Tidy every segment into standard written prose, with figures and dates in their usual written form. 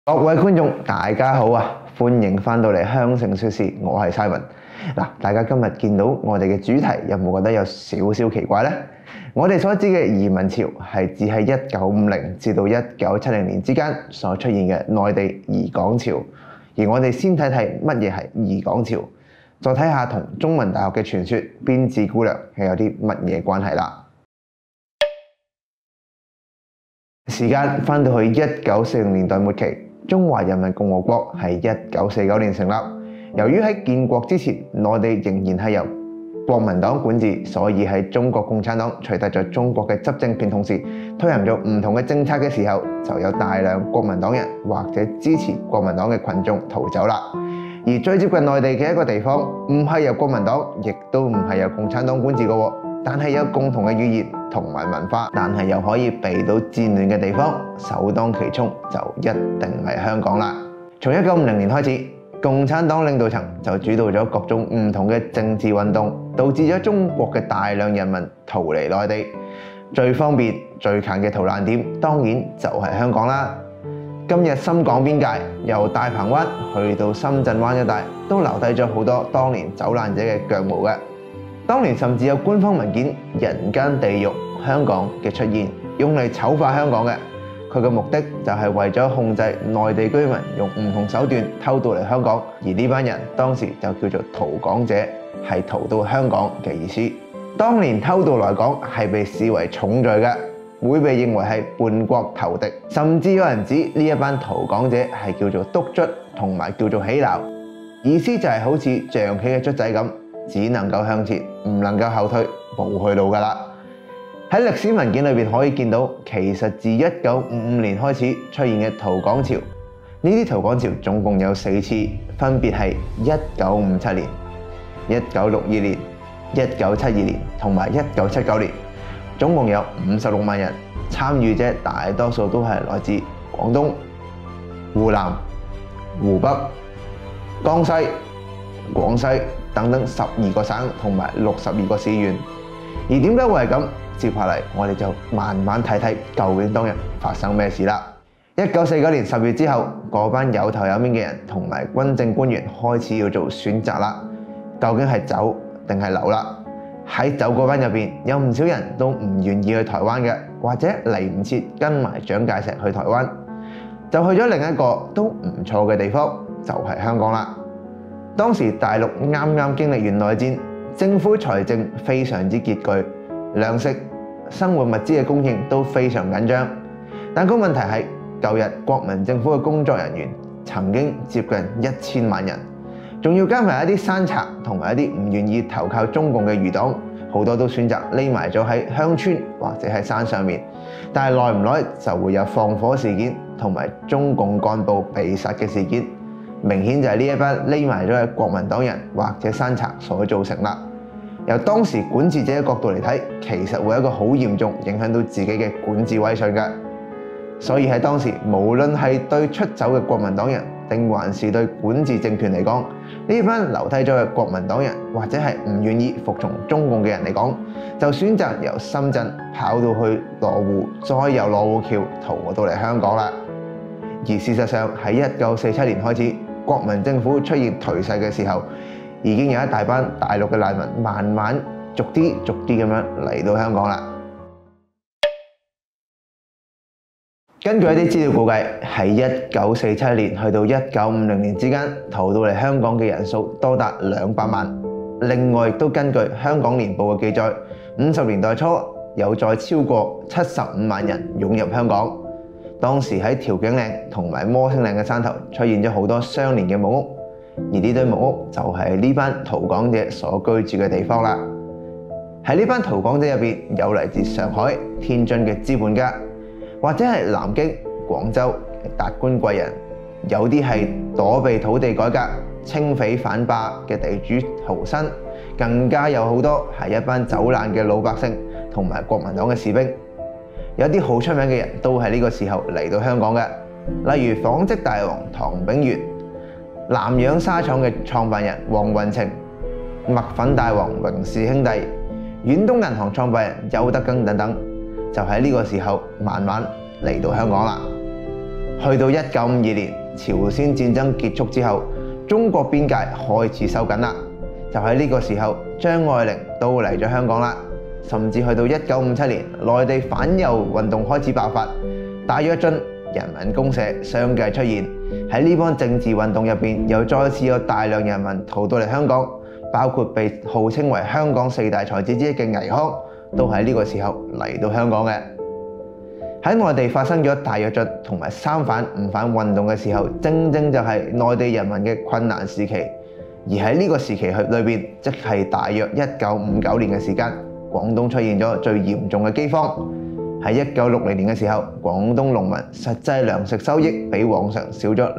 各位觀眾，大家好啊！歡迎翻到嚟香城說事，我係 Simon。大家今日見到我哋嘅主題，有冇覺得有少少奇怪呢？我哋所指嘅移民潮係指喺1950至到1970年之間所出現嘅內地移港潮。而我哋先睇睇乜嘢係移港潮，再睇下同中文大學嘅傳說辮子姑娘係有啲乜嘢關係啦。時間翻到去1940年代末期，中華人民共和國係1949年成立。由於喺建國之前，內地仍然係由國民黨管治，所以喺中國共產黨取得咗中國嘅執政權，同時推行咗唔同嘅政策嘅時候，就有大量國民黨人或者支持國民黨嘅群眾逃走啦。而最接近內地嘅一個地方，唔係由國民黨，亦都唔係由共產黨管治嘅，但係有共同嘅語言同埋文化，但係又可以避到戰亂嘅地方，首當其衝就一定係香港啦。從1950年開始，共產黨領導層就主導咗各種唔同嘅政治運動，導致咗中國嘅大量人民逃離內地。最方便、最近嘅逃難點，當然就係香港啦。今日深港邊界由大鵬灣去到深圳灣一帶，都留低咗好多當年走難者嘅腳毛嘅。當年甚至有官方文件《人間地獄香港》嘅出現，用嚟醜化香港嘅。佢嘅目的就係為咗控制內地居民用唔同手段偷渡嚟香港，而呢班人當時就叫做逃港者，係逃到香港嘅意思。當年偷渡來港係被視為重罪嘅，會被認為係叛國投敵，甚至有人指呢一班逃港者係叫做督卒，同埋叫做起錨，意思就係好似象棋嘅卒仔咁，只能夠向前，唔能夠後退，冇去路㗎啦。喺歷史文件裏面可以見到，其實自1955年開始出現嘅逃港潮，呢啲逃港潮總共有4次，分別係1957年、1962年、1972年同埋1979年，總共有56萬人，參與者大多數都係來自廣東、湖南、湖北、江西、廣西等等12個省同埋62個市縣。而點解會係咁？接下嚟我哋就慢慢睇睇究竟當日發生咩事啦。1949年10月之後，嗰班有頭有面嘅人同埋軍政官員開始要做選擇啦，究竟係走定係留啦？喺走嗰班入邊，有唔少人都唔願意去台灣嘅，或者嚟唔切跟埋蔣介石去台灣，就去咗另一個都唔錯嘅地方，就係香港啦。當時大陸啱啱經歷完內戰，政府財政非常之拮據，糧食、生活物資嘅供應都非常緊張。但個問題係，舊日國民政府嘅工作人員曾經接近1000萬人，仲要加埋一啲山賊同埋一啲唔願意投靠中共嘅餘黨，好多都選擇匿埋咗喺鄉村或者喺山上面。但係耐唔耐就會有放火事件同埋中共幹部被殺嘅事件，明顯就係呢一班匿埋咗嘅國民黨人或者山賊所造成啦。由當時管治者嘅角度嚟睇，其實會有一個好嚴重影響到自己嘅管治威信嘅。所以喺當時，無論係對出走嘅國民黨人，定還是對管治政權嚟講，呢班留低咗嘅國民黨人或者係唔願意服從中共嘅人嚟講，就選擇由深圳跑到去羅湖，再由羅湖橋逃到嚟香港啦。而事實上喺1947年開始，國民政府出現頹勢嘅時候，已經有一大班大陸嘅難民慢慢逐啲咁樣嚟到香港啦。根據一啲資料估計，喺1947年去到1950年之間，逃到嚟香港嘅人數多達200萬。另外亦都根據香港年報嘅記載，50年代初有再超過75萬人湧入香港。當時喺調景嶺同埋摩星嶺嘅山頭出現咗好多相連嘅木屋，而呢堆木屋就係呢班逃港者所居住嘅地方啦。喺呢班逃港者入邊，有嚟自上海、天津嘅資本家，或者係南京、廣州嘅達官貴人，有啲係躲避土地改革、清匪反霸嘅地主豪紳，更加有好多係一班走難嘅老百姓同埋國民黨嘅士兵。有啲好出名嘅人都喺呢個時候嚟到香港嘅，例如紡織大王唐炳源、南洋紗廠嘅創辦人黃運晴、麥粉大王榮氏兄弟、遠東銀行創辦人邱德庚等等，就喺呢個時候慢慢嚟到香港啦。 去到1952年朝鮮戰爭結束之後，中國邊界開始收緊啦。就喺呢個時候，張愛玲都嚟咗香港啦。甚至去到1957年，內地反右運動開始爆發，大躍進、人民公社相繼出現。喺呢幫政治運動入邊，又再次有大量人民逃到嚟香港，包括被號稱為香港四大才子之一嘅倪匡，都喺呢個時候嚟到香港嘅。喺內地發生咗大躍進同埋三反五反運動嘅時候，正正就係內地人民嘅困難時期。而喺呢個時期裏邊，即係大約1959年嘅時間，廣東出現咗最嚴重嘅饑荒。喺1960年嘅時候，廣東農民實際糧食收益比往常少咗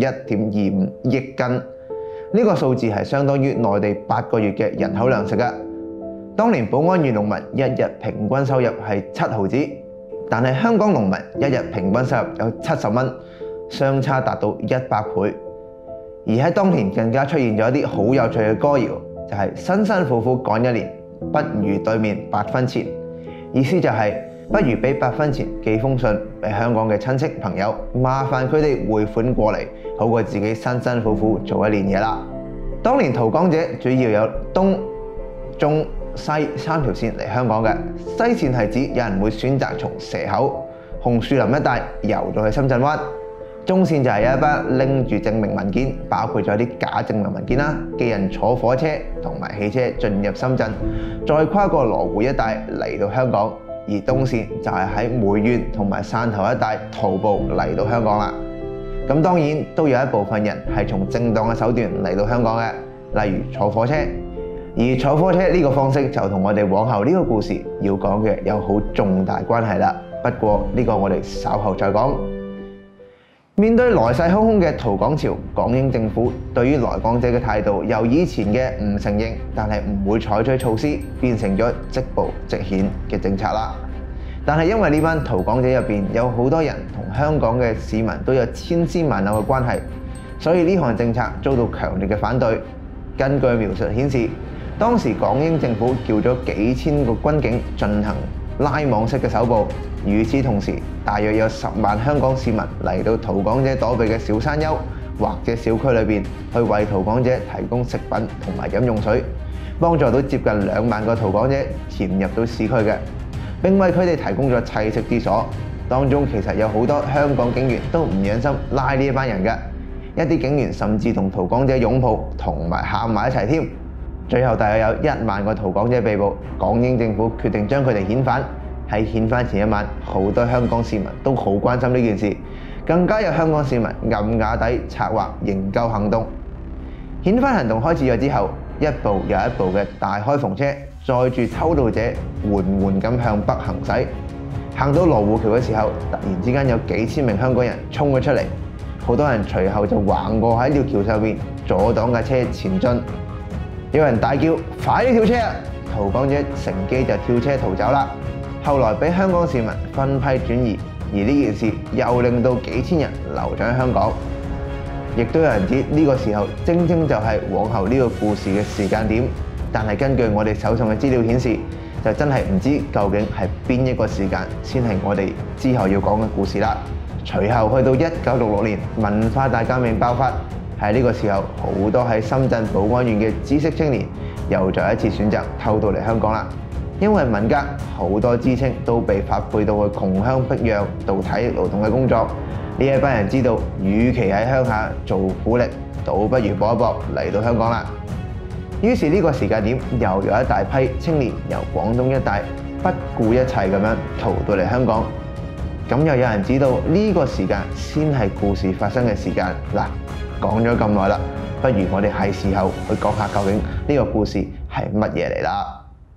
61.25億斤，呢個數字係相當於內地8個月嘅人口糧食啊！當年寶安縣農民一日平均收入係7毫子，但係香港農民一日平均收入有70蚊，相差達到100倍。而喺當年更加出現咗一啲好有趣嘅歌謠，就係辛辛苦苦趕一年，不如對面8分錢。意思就係不如俾8分錢寄封信俾香港嘅親戚朋友，麻煩佢哋匯款過嚟，好過自己辛辛苦苦做一年嘢啦。當年逃港者主要有東、中、西3條線嚟香港嘅。西線係指有人會選擇從蛇口、紅樹林一帶遊到去深圳灣。中線就係有一班拎住證明文件，包括咗啲假證明文件啦，嘅人坐火車同埋汽車進入深圳，再跨過羅湖一帶嚟到香港。而東線就係喺梅縣同埋汕頭一帶徒步嚟到香港啦。咁當然都有一部分人係從正當嘅手段嚟到香港嘅，例如坐火車。而坐火車呢個方式就同我哋往後呢個故事要講嘅有好重大關係啦。不過呢個我哋稍後再講。面對來勢洶洶嘅逃港潮，港英政府對於來港者嘅態度由以前嘅唔承認，但係唔會採取措施，變成咗即捕即遣嘅政策啦。但係因為呢班逃港者入邊有好多人同香港嘅市民都有千絲萬縷嘅關係，所以呢項政策遭到強烈嘅反對。根據描述顯示，當時港英政府叫咗幾千個軍警進行拉網式嘅搜捕。與此同時，大約有10萬香港市民嚟到逃港者躲避嘅小山丘或者小區裏邊，去為逃港者提供食品同埋飲用水，幫助到接近2萬個逃港者潛入到市區嘅，並為佢哋提供咗棲息之所。當中其實有好多香港警員都唔忍心拉呢一班人嘅，一啲警員甚至同逃港者擁抱同埋喊埋一齊添。最後大約有1萬個逃港者被捕，港英政府決定將佢哋遣返。喺遣返前一晚，好多香港市民都好關心呢件事，更加有香港市民暗啞底策劃營救行動。遣返行動開始咗之後，一部又一部嘅大開篷車載住偷渡者緩緩咁向北行駛。行到羅湖橋嘅時候，突然之間有幾千名香港人衝咗出嚟，好多人隨後就橫過喺條橋上面阻擋架車前進。有人大叫：快啲跳車啊！逃港者乘機就跳車逃走啦。後來俾香港市民分批轉移，而呢件事又令到幾千人留咗喺香港。亦都有人指呢個時候正正就係往後呢個故事嘅時間點，但係根據我哋手上嘅資料顯示，就真係唔知究竟係邊一個時間先係我哋之後要講嘅故事啦。隨後去到1966年，文化大革命爆發，喺呢個時候好多喺深圳寶安縣嘅知識青年又再一次選擇偷渡嚟香港啦。因為文革，好多知青都被發配到去窮鄉僻壤做體力勞動嘅工作。呢一班人知道，與其喺鄉下做苦力，倒不如搏一搏嚟到香港啦。於是呢個時間點，又有一大批青年由廣東一帶不顧一切咁樣逃到嚟香港。咁又有人知道呢個時間先係故事發生嘅時間。嗱，講咗咁耐啦，不如我哋係時候去講下究竟呢個故事係乜嘢嚟啦。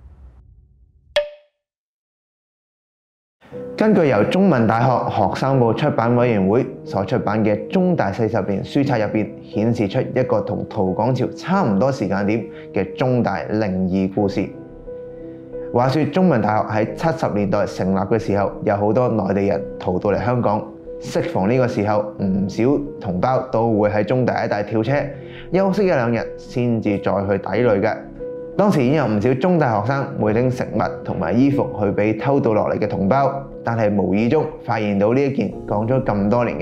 根據由中文大學學生部出版委員會所出版嘅《中大40年書冊》入邊，顯示出一個同逃港潮差唔多時間點嘅中大靈異故事。話說中文大學喺70年代成立嘅時候，有好多內地人逃到嚟香港。適逢呢個時候，唔少同胞都會喺中大一帶跳車，休息1-2日先至再去抵壘嘅。當時已經有唔少中大學生會拎食物同埋衣服去俾偷渡落嚟嘅同胞，但係無意中發現到呢一件講咗咁多年嘅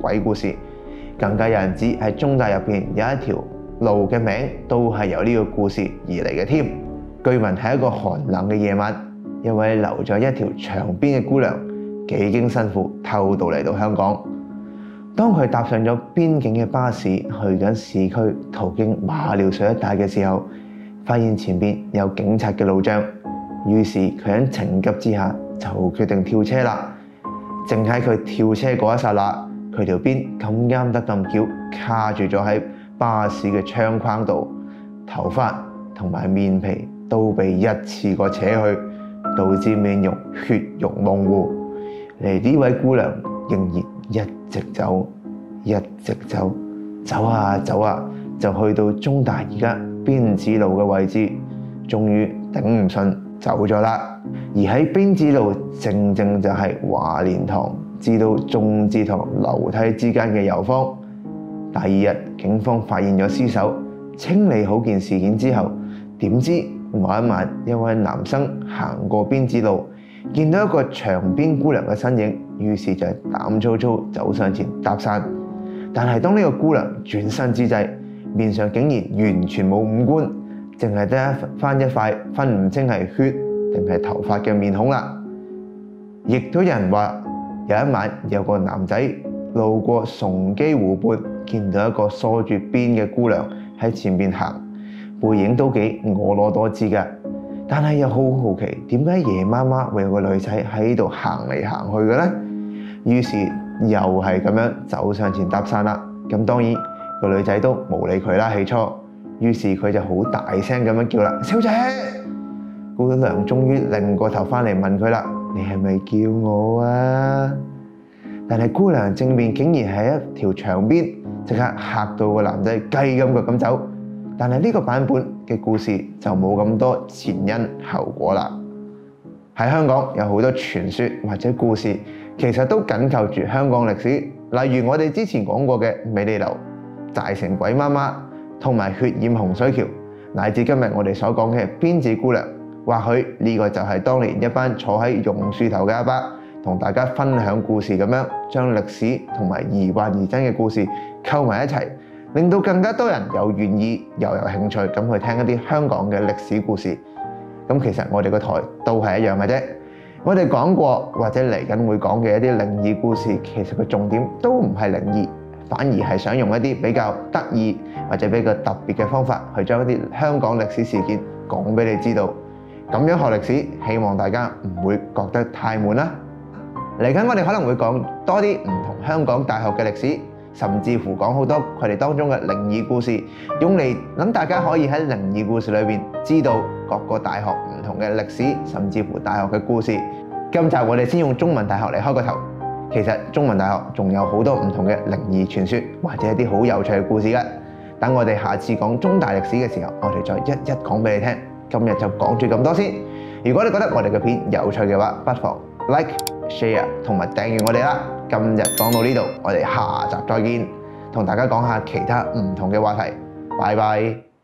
鬼故事。更加有人指喺中大入邊有一條路嘅名都係由呢個故事而嚟嘅添。據聞喺一個寒冷嘅夜晚，一位留咗一條長辮嘅姑娘幾經辛苦偷渡嚟到香港。當佢搭上咗邊境嘅巴士去緊市區，途經馬料水一帶嘅時候，發現前邊有警察嘅路障，於是佢喺情急之下就決定跳車啦。正喺佢跳車嗰一剎那，佢條辮咁啱得咁巧卡住咗喺巴士嘅窗框度，頭髮同埋面皮都被一次過扯去，導致面容血肉模糊。而呢位姑娘仍然一直走，一直走，走啊走啊，就去到中大而家辮子路嘅位置，終於頂唔順走咗啦。而喺辮子路正正就係華蓮堂至到眾志堂樓梯之間嘅右方。第二日警方發現咗屍首，清理好件事件之後，點知某一晚一位男生行過辮子路，見到一個長辮姑娘嘅身影，於是就膽粗粗走上前搭訕。但係當呢個姑娘轉身之際，面上竟然完全冇五官，淨係得翻一塊分唔清係血定係頭髮嘅面孔啦。亦都有人話，有一晚有個男仔路過崇基湖畔，見到一個梳住辮嘅姑娘喺前面行，背影都幾婀娜多姿㗎。但係又好好奇，點解夜媽媽會有個女仔喺度行嚟行去嘅呢？於是又係咁樣走上前搭訕啦。咁當然個女仔都冇理佢啦，起初。於是佢就好大聲咁樣叫啦：小姐！姑娘終於擰過頭翻嚟問佢啦：你係咪叫我啊？但係姑娘正面竟然係一條長辮，即刻嚇到個男仔雞咁腳咁走。但係呢個版本嘅故事就冇咁多前因後果啦。喺香港有好多傳說或者故事，其實都緊扣住香港歷史。例如我哋之前講過嘅美利樓、寨城鬼媽媽同埋血染洪水橋，乃至今日我哋所講嘅辮子姑娘。或許呢個就係當年一班坐喺榕樹頭嘅阿伯同大家分享故事咁樣，將歷史同埋疑幻疑真嘅故事溝埋一齊，令到更加多人有願意又有興趣咁去聽一啲香港嘅歷史故事。咁其實我哋個台都係一樣嘅啫。我哋講過或者嚟緊會講嘅一啲靈異故事，其實個重點都唔係靈異，反而係想用一啲比較得意或者比較特別嘅方法，去將一啲香港歷史事件講俾你知道。咁樣學歷史，希望大家唔會覺得太悶啦。嚟緊我哋可能會講多啲唔同香港大學嘅歷史，甚至乎講好多佢哋當中嘅靈異故事，用嚟等大家可以喺靈異故事裏邊知道各個大學唔同嘅歷史，甚至乎大學嘅故事。今集我哋先用中文大學嚟開個頭，其實中文大學仲有好多唔同嘅靈異傳說或者一啲好有趣嘅故事嘅。等我哋下次講中大歷史嘅時候，我哋再一一講俾你聽。今日就講住咁多先。如果你覺得我哋嘅片有趣嘅話，不妨 like、share 同埋訂閱我哋啦。今日講到呢度，我哋下集再見，同大家講下其他唔同嘅話題。拜拜。